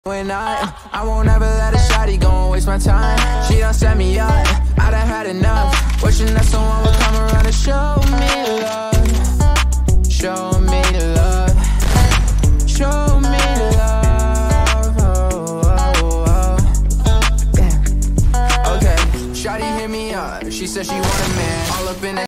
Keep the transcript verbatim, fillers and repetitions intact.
When I, I won't ever let a shawty go and waste my time. She done set me up, I done had enough. Wishing that someone would come around and show me love. Show me love. Show me love. Oh, oh, oh. Yeah. Okay, shawty hit me up. She said she want a man. All up in the